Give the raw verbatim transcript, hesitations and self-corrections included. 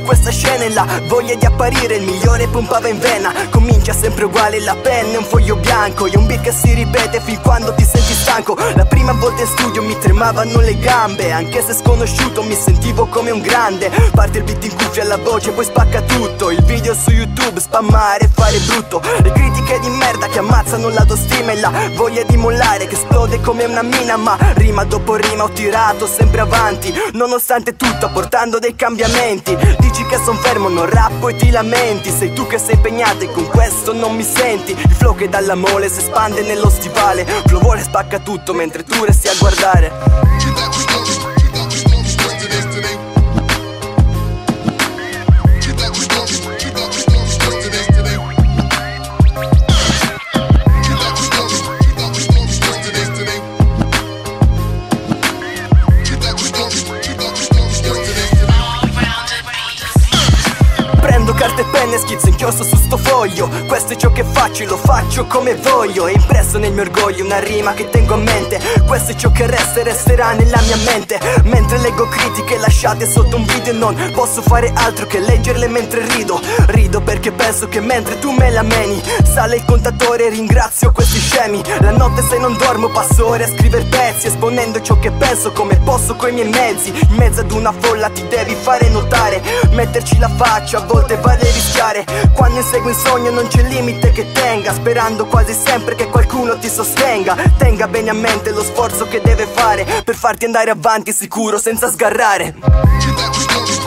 questa scena e la voglia di apparire il migliore pompava in vena. Comincia sempre uguale, la penna è un foglio bianco e un beat che si ripete fin quando ti senti stanco. La prima volta in studio mi tremavano le gambe, anche se sconosciuto mi sentivo come un grande. Parte il beat in cuffia, la voce poi spacca tutto. Il video su YouTube, spammare e fare brutto. Le critiche di merda che ammazzano l'autostima e la voglia di mollare che esplode come una mina. Ma rima dopo rima ho tirato sempre avanti, nonostante tutto apportando dei cambiamenti. Dici che son fermo, non rappo e ti lamenti. Sei tu che sei impegnato e con questo non mi senti. Il flow che dalla mole si espande nello stivale. Flow vuole spacca tutto mentre tu resti a guardare. Carte e penne, schizzo inchiostro su sto foglio. Questo è ciò che faccio e lo faccio come voglio. È impresso nel mio orgoglio una rima che tengo a mente. Questo è ciò che resta e resterà nella mia mente. Mentre leggo critiche lasciate sotto un video non posso fare altro che leggerle mentre rido. Rido perché penso che mentre tu me la meni sale il contatore e ringrazio questi scemi. La notte se non dormo passo ore a scrivere pezzi, esponendo ciò che penso come posso coi miei mezzi. In mezzo ad una folla ti devi fare notare, metterci la faccia, a volte vale rischiare. Quando insegui un sogno non c'è limite che tenga, sperando quasi sempre che qualcuno ti sostenga. Tenga bene a mente lo sforzo che deve fare per farti andare avanti sicuro senza sgarrare.